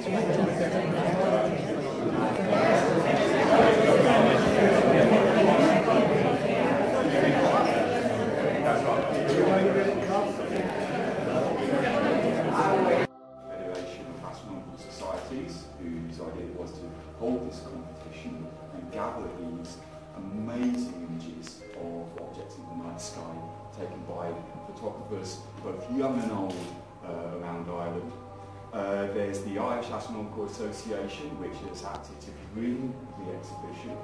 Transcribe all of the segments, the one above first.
Societies, whose idea was to hold this competition and gather these amazing images of objects in the night sky taken by photographers both young and old around Ireland. There's the Irish Astronomical Association, which has acted to bring the exhibition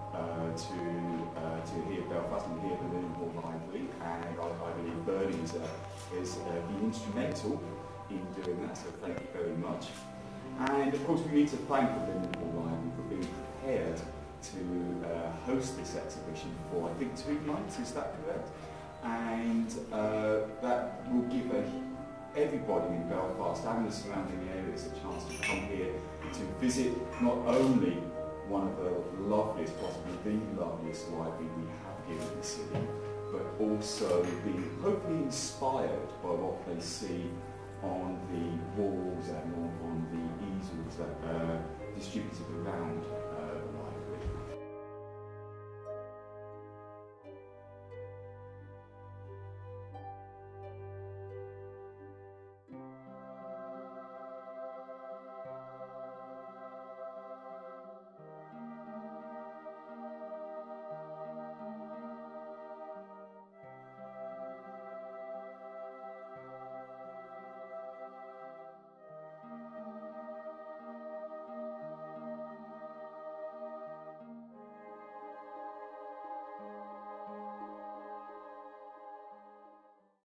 to here at Belfast and here at the Liverpool Library, and I believe Bernie is been instrumental in doing that, so thank you very much. And of course we need to thank the Liverpool Library for being prepared to host this exhibition for, I think, 2 months, is that correct? And that will give everybody in Belfast and the surrounding areas a chance to come here to visit not only one of the loveliest, possibly the loveliest library we have here in the city, but also be hopefully inspired by what they see